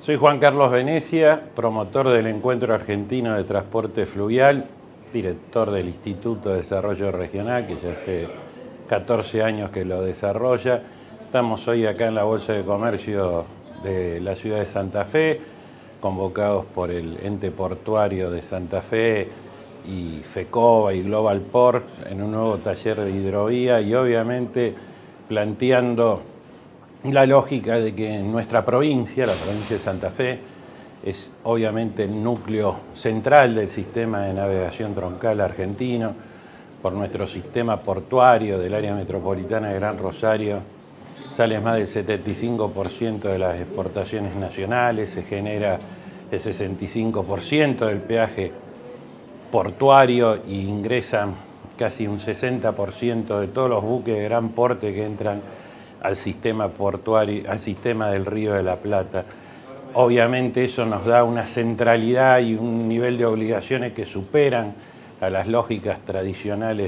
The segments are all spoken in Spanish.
Soy Juan Carlos Venecia, promotor del Encuentro Argentino de Transporte Fluvial, director del Instituto de Desarrollo Regional, que ya hace 14 años que lo desarrolla. Estamos hoy acá en la Bolsa de Comercio de la ciudad de Santa Fe, convocados por el ente portuario de Santa Fe y FECOBA y Global Ports en un nuevo taller de hidrovía y obviamente planteando la lógica de que en nuestra provincia, la provincia de Santa Fe, es obviamente el núcleo central del sistema de navegación troncal argentino, por nuestro sistema portuario del área metropolitana de Gran Rosario, sale más del 75% de las exportaciones nacionales, se genera el 65% del peaje portuario e ingresan casi un 60% de todos los buques de gran porte que entran al sistema portuario, al sistema del Río de la Plata. Obviamente eso nos da una centralidad y un nivel de obligaciones que superan a las lógicas tradicionales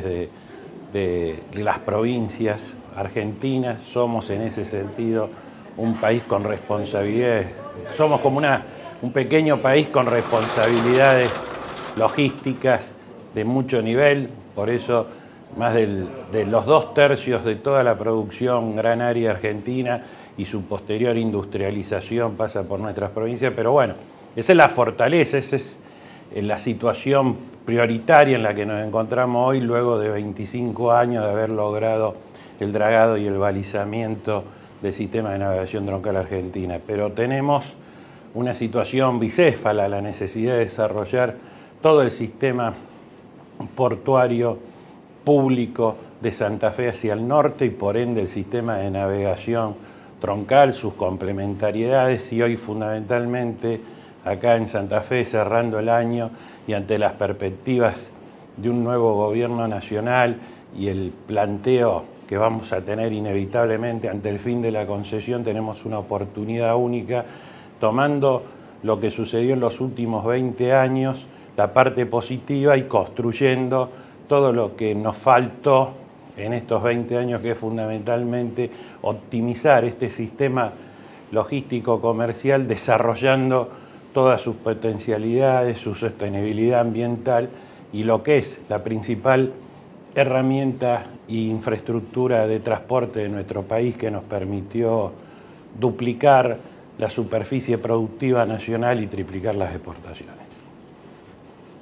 de las provincias argentinas. Somos en ese sentido un país con responsabilidades, somos como un pequeño país con responsabilidades logísticas de mucho nivel, por eso más de los 2/3 de toda la producción granaria argentina y su posterior industrialización pasa por nuestras provincias, pero bueno, esa es la fortaleza, esa es la situación prioritaria en la que nos encontramos hoy, luego de 25 años de haber logrado el dragado y el balizamiento del sistema de navegación troncal argentina. Pero tenemos una situación bicéfala, la necesidad de desarrollar todo el sistema portuario público de Santa Fe hacia el norte y por ende el sistema de navegación troncal, sus complementariedades y hoy fundamentalmente acá en Santa Fe cerrando el año y ante las perspectivas de un nuevo gobierno nacional y el planteo que vamos a tener inevitablemente ante el fin de la concesión, tenemos una oportunidad única tomando lo que sucedió en los últimos 20 años, la parte positiva y construyendo todo lo que nos faltó en estos 20 años, que es fundamentalmente optimizar este sistema logístico comercial, desarrollando todas sus potencialidades, su sostenibilidad ambiental y lo que es la principal herramienta e infraestructura de transporte de nuestro país que nos permitió duplicar la superficie productiva nacional y triplicar las exportaciones.